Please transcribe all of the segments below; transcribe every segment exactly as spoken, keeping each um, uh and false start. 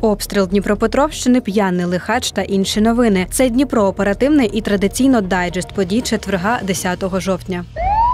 Обстріл Дніпропетровщини, п'яний лихач та інші новини. Це Дніпро оперативний і традиційно дайджест подій четверга, десятого жовтня.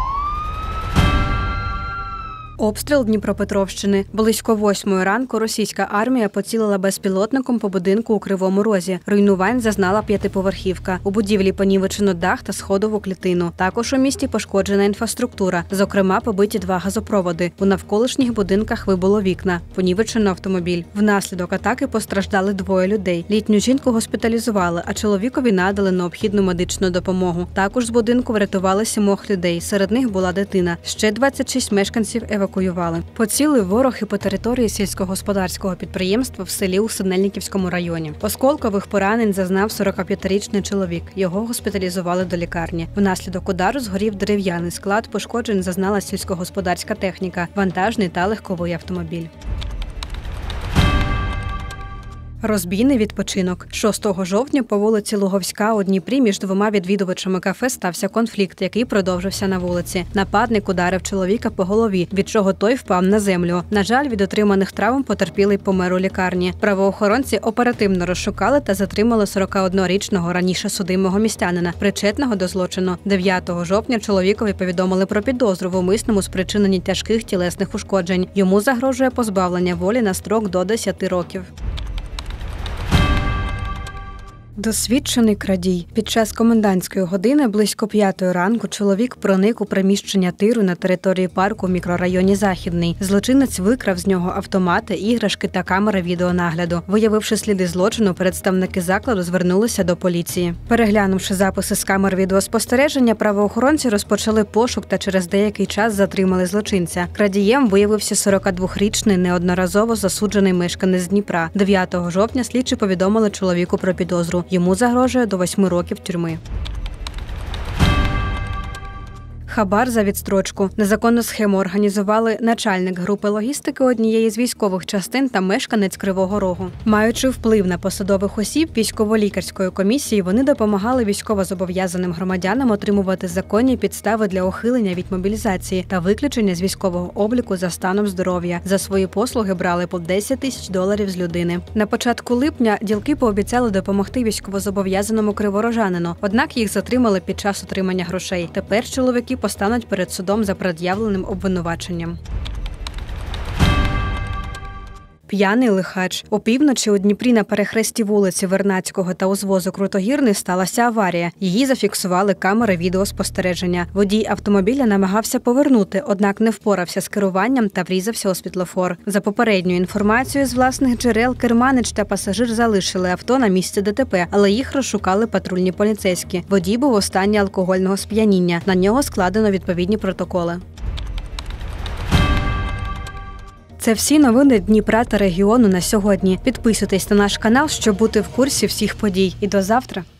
Обстріл Дніпропетровщини. Близько восьмої ранку російська армія поцілила безпілотником по будинку у Кривому Розі. Руйнувань зазнала п'ятиповерхівка. У будівлі понівечено дах та сходову клітину. Також у місті пошкоджена інфраструктура. Зокрема, побиті два газопроводи. У навколишніх будинках вибило вікна. Понівечено автомобіль. Внаслідок атаки постраждали двоє людей. Літню жінку госпіталізували, а чоловікові надали необхідну медичну допомогу. Також з будинку врятували сімох людей. Серед них була дитина. Ще двадцять шість мешканців евакуювали. Поцілив ворог і по території сільськогосподарського підприємства в селі у Синельниківському районі. Осколкових поранень зазнав сорокап'ятирічний чоловік. Його госпіталізували до лікарні. Внаслідок удару згорів дерев'яний склад, пошкоджень зазнала сільськогосподарська техніка, вантажний та легковий автомобіль. Розбійний відпочинок. шостого жовтня по вулиці Луговська у Дніпрі між двома відвідувачами кафе стався конфлікт, який продовжився на вулиці. Нападник ударив чоловіка по голові, від чого той впав на землю. На жаль, від отриманих травм потерпілий помер у лікарні. Правоохоронці оперативно розшукали та затримали сорокаоднорічного раніше судимого містянина, причетного до злочину. дев'ятого жовтня чоловікові повідомили про підозру в умисному спричиненні тяжких тілесних ушкоджень. Йому загрожує позбавлення волі на строк до десяти років. Досвідчений крадій. Під час комендантської години близько п'ятої ранку чоловік проник у приміщення тиру на території парку в мікрорайоні Західний. Злочинець викрав з нього автомати, іграшки та камери відеонагляду. Виявивши сліди злочину, представники закладу звернулися до поліції. Переглянувши записи з камер відеоспостереження, правоохоронці розпочали пошук та через деякий час затримали злочинця. Крадієм виявився сорокадвохрічний, неодноразово засуджений мешканець Дніпра. дев'ятого жовтня слідчі повідомили чоловіку про підозру. Йому загрожує до восьми років тюрми. Хабар за відстрочку. Незаконну схему організували начальник групи логістики однієї з військових частин та мешканець Кривого Рогу. Маючи вплив на посадових осіб військово-лікарської комісії, вони допомагали військовозобов'язаним громадянам отримувати законні підстави для ухилення від мобілізації та виключення з військового обліку за станом здоров'я. За свої послуги брали по десять тисяч доларів з людини. На початку липня ділки пообіцяли допомогти військовозобов'язаному криворожанину, однак їх затримали під час отримання грошей. Тепер чоловіки постануть перед судом за пред'явленим обвинуваченням. П'яний лихач. Опівночі у Дніпрі на перехресті вулиці Вернадського та узвозу Крутогірний сталася аварія. Її зафіксували камери відеоспостереження. Водій автомобіля намагався повернути, однак не впорався з керуванням та врізався у світлофор. За попередньою інформацією з власних джерел, керманич та пасажир залишили авто на місці ДТП, але їх розшукали патрульні поліцейські. Водій був у стані алкогольного сп'яніння. На нього складено відповідні протоколи. Це всі новини Дніпра та регіону на сьогодні. Підписуйтесь на наш канал, щоб бути в курсі всіх подій. І до завтра!